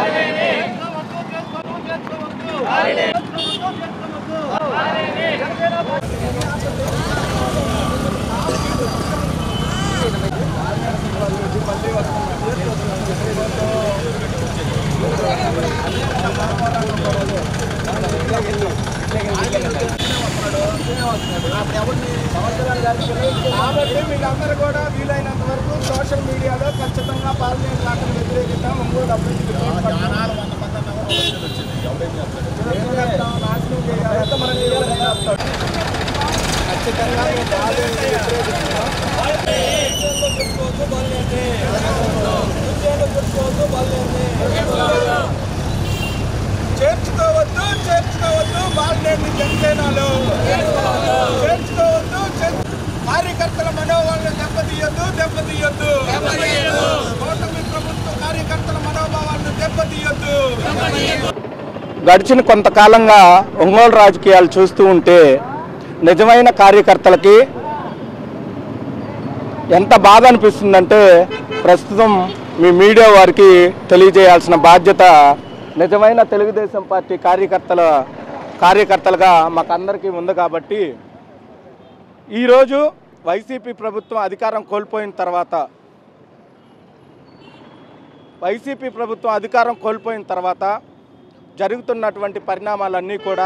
కాబట్టి వీళ్ళందరూ కూడా వీలైనంత వరకు సోషల్ మీడియాలో ఖచ్చితంగా పార్లమెంట్ రాకను వ్యతిరేకిద్దాం. ఒంగోలు అభివృద్ధి నాశనం చేయాలంటే మనం ఖచ్చితంగా చేర్చుకోవద్దు బాలినేని జనసేనలో చేర్చుకోవద్దు. కార్యకర్తల మనోభావాలను దెబ్బతీయొద్దు. కూటమి ప్రభుత్వ కార్యకర్తల మనోభావాలను దెబ్బతీయొద్దు. గడిచిన కొంతకాలంగా ఒంగోలు రాజకీయాలు చూస్తూ ఉంటే నిజమైన కార్యకర్తలకి ఎంత బాధ అనిపిస్తుందంటే ప్రస్తుతం మీ మీడియా వారికి తెలియజేయాల్సిన బాధ్యత నిజమైన తెలుగుదేశం పార్టీ కార్యకర్తలుగా మాకందరికీ ఉంది. కాబట్టి ఈరోజు వైసీపీ ప్రభుత్వం అధికారం కోల్పోయిన తర్వాత జరుగుతున్నటువంటి పరిణామాలన్నీ కూడా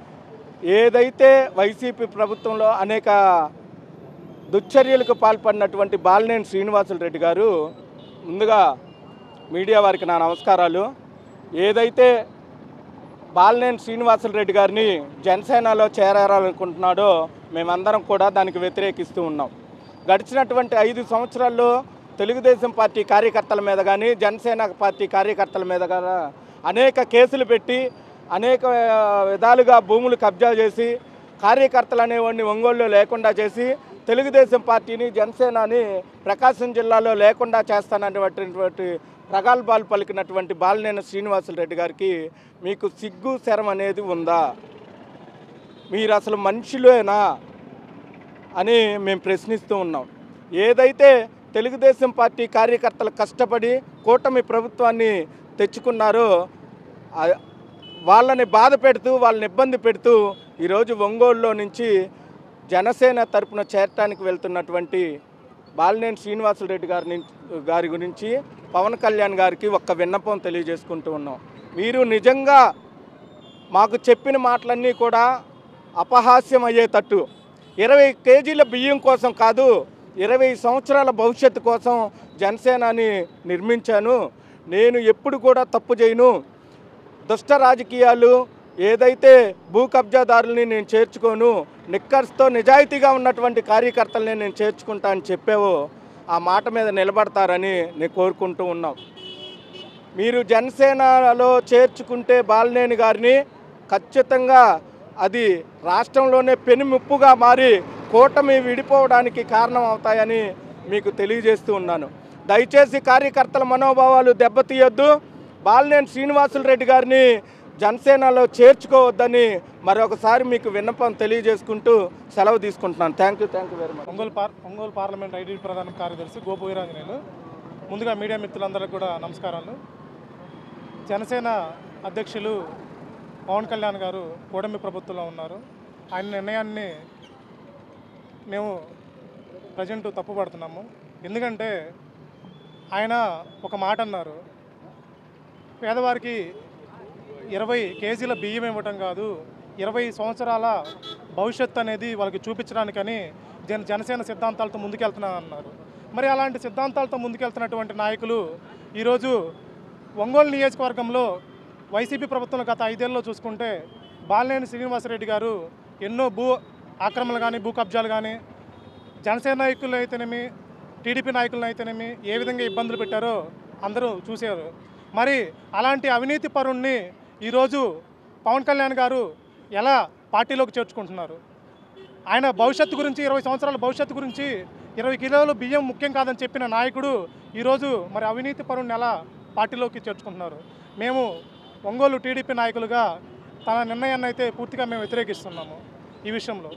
ఏదైతే వైసీపీ ప్రభుత్వంలో అనేక దుశ్చర్యలకు పాల్పడినటువంటి బాలినేని శ్రీనివాసులు రెడ్డి గారు, ముందుగా మీడియా వారికి నా నమస్కారాలు. ఏదైతే బాలినేని శ్రీనివాసులు రెడ్డి గారిని జనసేనలో చేరాలనుకుంటున్నాడో మేమందరం కూడా దానికి వ్యతిరేకిస్తూ ఉన్నాం. గడిచినటువంటి 5 సంవత్సరాల్లో తెలుగుదేశం పార్టీ కార్యకర్తల మీద కానీ జనసేన పార్టీ కార్యకర్తల మీద కానీ అనేక కేసులు పెట్టి అనేక విధాలుగా భూములు కబ్జా చేసి కార్యకర్తలు అనేవాడిని ఒంగోలులో లేకుండా చేసి తెలుగుదేశం పార్టీని జనసేనని ప్రకాశం జిల్లాలో లేకుండా చేస్తాననేటువంటి ప్రగల్భాలు పలికినటువంటి బాలినేని శ్రీనివాసులు రెడ్డి గారికి మీకు సిగ్గు శరం అనేది ఉందా? మీరు అసలు మనుషులేనా అని మేము ప్రశ్నిస్తూ ఉన్నాం. ఏదైతే తెలుగుదేశం పార్టీ కార్యకర్తలు కష్టపడి కూటమి ప్రభుత్వాన్ని తెచ్చుకున్నారో వాళ్ళని బాధ పెడుతూ వాళ్ళని ఇబ్బంది పెడుతూ ఈరోజు ఒంగోలులో నుంచి జనసేన తరపున చేరటానికి వెళ్తున్నటువంటి బాలినేని శ్రీనివాసులు రెడ్డి గారి గురించి పవన్ కళ్యాణ్ గారికి ఒక్క విన్నపం తెలియజేసుకుంటూ ఉన్నాం. మీరు నిజంగా మాకు చెప్పిన మాటలన్నీ కూడా అపహాస్యం అయ్యేటట్టు 20 కేజీల బియ్యం కోసం కాదు, 20 సంవత్సరాల భవిష్యత్తు కోసం జనసేనని నిర్మించాను, నేను ఎప్పుడు కూడా తప్పు చేయను, దుష్ట రాజకీయాలు ఏదైతే భూ కబ్జాదారుల్ని నేను చేర్చుకోను, నిక్కర్స్తో నిజాయితీగా ఉన్నటువంటి కార్యకర్తల్ని నేను చేర్చుకుంటా అని చెప్పావో ఆ మాట మీద నిలబడతారని నేను కోరుకుంటూ ఉన్నాం. మీరు జనసేనలో చేర్చుకుంటే బాలినేని గారిని ఖచ్చితంగా అది రాష్ట్రంలోనే పెనుముప్పుగా మారి కూటమి విడిపోవడానికి కారణం అవుతాయని మీకు తెలియజేస్తూ ఉన్నాను. దయచేసి కార్యకర్తల మనోభావాలు దెబ్బతీయొద్దు. బాలినేని శ్రీనివాసులు రెడ్డి గారిని జనసేనలో చేర్చుకోవద్దని మరొకసారి మీకు విన్నపం తెలియజేసుకుంటూ సెలవు తీసుకుంటున్నాను. Thank you very much. Ongole parliament IT ప్రధాన కార్యదర్శి గోపు వీరాంజనేయులు. ముందుగా మీడియా మిత్రులందరికీ కూడా నమస్కారాలు. జనసేన అధ్యక్షులు పవన్ కళ్యాణ్ గారు కూటమి ప్రభుత్వంలో ఉన్నారు. ఆయన నిర్ణయాన్ని మేము ప్రజెంట్ తప్పుపడుతున్నాము. ఎందుకంటే ఆయన ఒక మాట అన్నారు, పేదవారికి 20 కేజీల బియ్యం ఇవ్వటం కాదు, 20 సంవత్సరాల భవిష్యత్తు అనేది వాళ్ళకి చూపించడానికని జనసేన సిద్ధాంతాలతో ముందుకెళ్తున్నానన్నారు. మరి అలాంటి సిద్ధాంతాలతో ముందుకెళ్తున్నటువంటి నాయకులు ఈరోజు ఒంగోలు నియోజకవర్గంలో వైసీపీ ప్రభుత్వం గత 5 ఏళ్ళలో చూసుకుంటే బాలినేని శ్రీనివాసరెడ్డి గారు ఎన్నో భూ ఆక్రమణలు కానీ భూ కబ్జాలు కానీ జనసేన నాయకులు అయితేనేమి టీడీపీ నాయకులను అయితేనేమి ఏ విధంగా ఇబ్బందులు పెట్టారో అందరూ చూశారు. మరి అలాంటి అవినీతి పరుణ్ణి ఈరోజు పవన్ కళ్యాణ్ గారు ఎలా పార్టీలోకి చేర్చుకుంటున్నారు? ఆయన భవిష్యత్తు గురించి 20 సంవత్సరాల భవిష్యత్తు గురించి 20 కిలోల బియ్యం ముఖ్యం కాదని చెప్పిన నాయకుడు ఈరోజు మరి అవినీతి పరుణ్ణి ఎలా పార్టీలోకి చేర్చుకుంటున్నారు? మేము ఒంగోలు టీడీపీ నాయకులుగా తన నిర్ణయాన్ని అయితే పూర్తిగా మేము వ్యతిరేకిస్తున్నాము. ఈ విషయంలో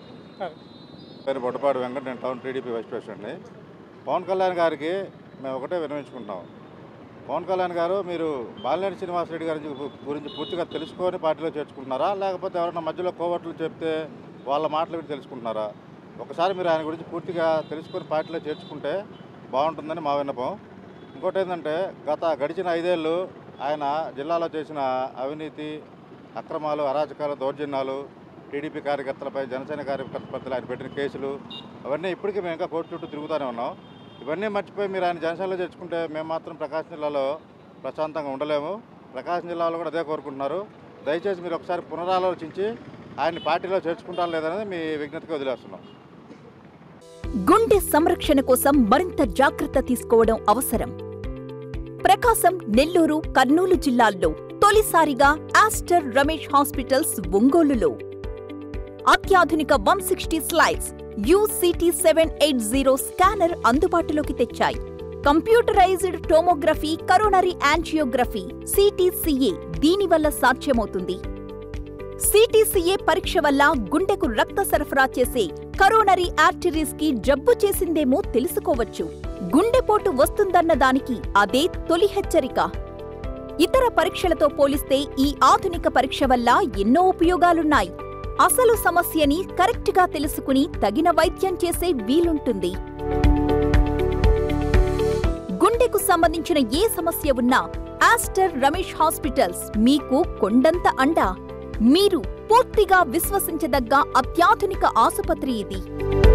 పేరు బొట్టపాటి వెంకట, నేను టౌన్ టీడీపీ వైస్ ప్రెసిడెంట్ని. పవన్ కళ్యాణ్ గారికి మేము ఒకటే విన్నవించుకుంటాం, పవన్ కళ్యాణ్ గారు మీరు బాలినేని శ్రీనివాసరెడ్డి గారి గురించి పూర్తిగా తెలుసుకొని పార్టీలో చేర్చుకుంటున్నారా, లేకపోతే ఎవరైనా మధ్యలో కోవట్లు చెప్తే వాళ్ళ మాటలు విని తెలుసుకుంటున్నారా? ఒకసారి మీరు ఆయన గురించి పూర్తిగా తెలుసుకొని పార్టీలో చేర్చుకుంటే బాగుంటుందని మా విన్నపం. ఇంకోటి ఏంటంటే గడిచిన 5 ఏళ్ళు ఆయన జిల్లాలో చేసిన అవినీతి, అక్రమాలు, అరాచకాలు, దౌర్జన్యాలు, టీడీపీ కార్యకర్తలపై, జనసేన కార్యకర్తలపై ఆయన పెట్టిన కేసులు అవన్నీ ఇప్పటికీ మేము ఇంకా కోర్టు చుట్టూ తిరుగుతూనే ఉన్నాం. ఇవన్నీ మర్చిపోయి మీరు ఆయన జనసేనలో చేర్చుకుంటే మేము మాత్రం ప్రకాశం జిల్లాలో ప్రశాంతంగా ఉండలేము. ప్రకాశం జిల్లాలో కూడా అదే కోరుకుంటున్నారు. దయచేసి మీరు ఒకసారి పునరాలోచించి ఆయన్ని పార్టీలో చేర్చుకుంటారా లేదనేది మీ విజ్ఞతకి వదిలేస్తున్నాం. గుండె సంరక్షణ కోసం మరింత జాగ్రత్త తీసుకోవడం అవసరం. ప్రకాశం, నెల్లూరు, కర్నూలు జిల్లాల్లో తొలిసారిగా ఆస్టర్ రమేష్ హాస్పిటల్స్ ఒంగోలులో అత్యాధునిక 160 స్లైడ్స్ UCT 780 స్కానర్ అందుబాటులోకి తెచ్చాయి. Computerised tomography, coronary angiography, CTCA దీనివల్ల సాధ్యమవుతుంది. CTCA పరీక్ష వల్ల గుండెకు రక్త సరఫరా చేసే కరోనరీ ఆర్టరీస్ కి జబ్బు చేసిందేమో తెలుసుకోవచ్చు. గుండెపోటు వస్తుందన్న దానికి అదే తొలి హెచ్చరిక. ఇతర పరీక్షలతో పోలిస్తే ఈ ఆధునిక పరీక్ష వల్ల ఎన్నో ఉపయోగాలున్నాయి. అసలు సమస్యని కరెక్ట్గా తెలుసుకుని తగిన వైద్యం చేసే వీలుంటుంది. గుండెకు సంబంధించిన ఏ సమస్య ఉన్నా ఆస్టర్ రమేష్ హాస్పిటల్స్ మీకు కొండంత అండ. మీరు పూర్తిగా విశ్వసించదగ్గ అత్యాధునిక ఆసుపత్రి ఇది.